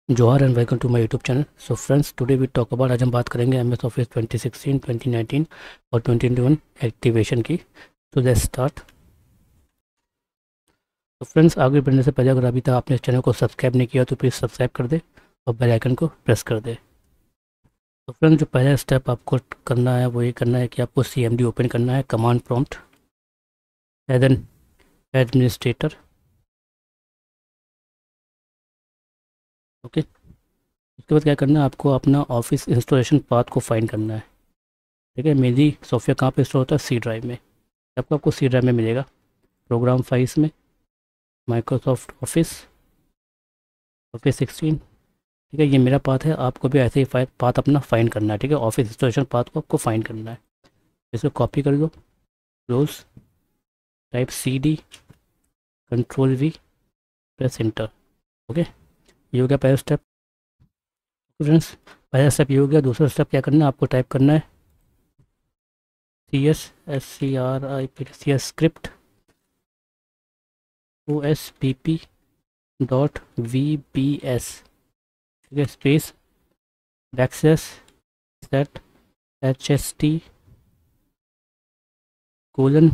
जोहार and welcome to my YouTube channel. So friends, today we talk about, आज हम बात करेंगे एम एस ऑफिस 2016, 2019 और 2021 एक्टिवेशन की। तो लेट्स स्टार्ट। तो फ्रेंड्स, आगे बढ़ने से पहले अगर अभी तक आपने इस चैनल को सब्सक्राइब नहीं किया तो प्लीज़ सब्सक्राइब कर दे और बेल आइकन को प्रेस कर दे। तो फ्रेंड्स, जो पहला स्टेप आपको करना है वो ये करना है कि आपको CMD ओपन करना है, command prompt as an administrator. Okay, उसके बाद क्या करना है, आपको अपना ऑफिस इंस्टॉलेशन पाथ को फाइंड करना है। ठीक है, मेरी सॉफ्टवेयर कहाँ पे स्टोर होता है? C ड्राइव में। आपको C ड्राइव में मिलेगा, प्रोग्राम फाइल्स में, माइक्रोसॉफ्ट ऑफिस, ऑफिस 16। ठीक है, ये मेरा पाथ है, आपको भी ऐसे ही पाथ अपना फाइंड करना है। ठीक है, ऑफिस इंस्टॉलेशन पाथ को आपको फाइंड करना है। इसको कॉपी कर लो, close, type CD, control V, press enter. Okay, ये हो गया पहला स्टेप। फ्रेंड्स, पहला स्टेप ये हो गया। दूसरा स्टेप क्या करना है, आपको टाइप करना है CS स्क्रिप्ट OSPP.VBS। ठीक है, space backslash set HST colon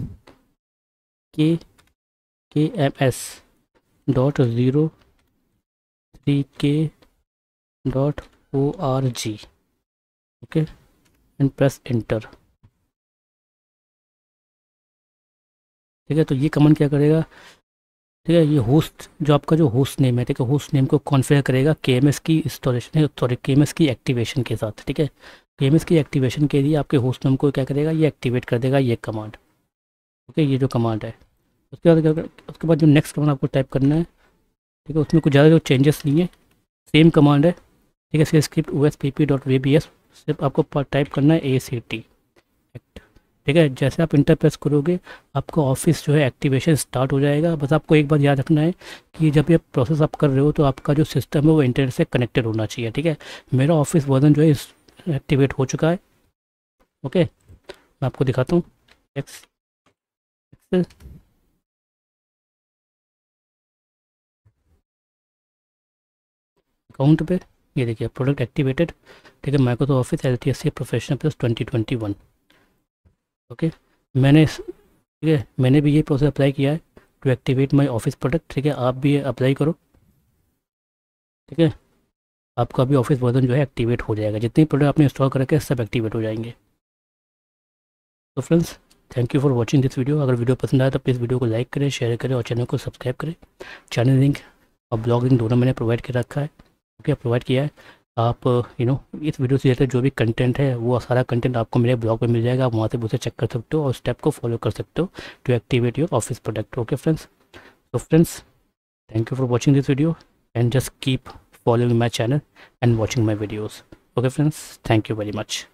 KMS.03K.org। Okay, and press enter. ठीक है, तो ये कमांड क्या करेगा? ठीक है, ये होस्ट, जो आपका जो होस्ट नेम है, ठीक है, होस्ट नेम को कॉन्फ़िगर करेगा KMS की इंस्टॉलेशन, सॉरी, KMS की एक्टिवेशन के साथ। ठीक है, KMS की एक्टिवेशन के लिए आपके होस्ट नेम को क्या करेगा, ये एक्टिवेट कर देगा ये कमांड। ओके, ये जो कमांड है, उसके बाद जो नेक्स्ट कमांड आपको टाइप करना है, ठीक है, उसमें कुछ ज़्यादा जो चेंजेस नहीं है, सेम कमांड है। ठीक है, इसके स्क्रिप्ट OSPP.VBS, सिर्फ आपको टाइप करना है ACT। ठीक है, जैसे आप इंटर प्रेस करोगे आपका ऑफिस जो है एक्टिवेशन स्टार्ट हो जाएगा। बस आपको एक बात याद रखना है कि जब ये प्रोसेस आप कर रहे हो तो आपका जो सिस्टम है वो इंटरनेट से कनेक्टेड होना चाहिए। ठीक है, मेरा ऑफिस वर्जन जो है एक्टिवेट हो चुका है। ओके, मैं आपको दिखाता हूँ। एक्सेल, अकाउंट पे ये देखिए, प्रोडक्ट एक्टिवेटेड। ठीक है, Microsoft office LTSC professional plus 2021। Okay, ठीक है, मैंने भी ये प्रोसेस अप्लाई किया है to activate my office product. ठीक है, आप भी अप्लाई करो। ठीक है, आपका भी ऑफिस वर्जन जो है एक्टिवेट हो जाएगा। जितने प्रोडक्ट आपने इंस्टॉल करके सब एक्टिवेट हो जाएंगे। तो friends, thank you for watching this video. अगर वीडियो पसंद आया तो प्लीज़ वीडियो को लाइक करें, शेयर करें और चैनल को सब्सक्राइब करें। चैनल लिंक और ब्लॉग लिंक दोनों मैंने प्रोवाइड कर रखा है। ओके, प्रोवाइड किया है। आप इस वीडियो से रिलेटेड जो भी कंटेंट है वो सारा कंटेंट आपको मेरे ब्लॉग पे मिल जाएगा। आप वहाँ से उसे चेक कर सकते हो और स्टेप को फॉलो कर सकते हो to activate your office product. Okay friends, तो friends, thank you for watching this video and just keep following my channel and watching my videos. Okay friends, thank you very much.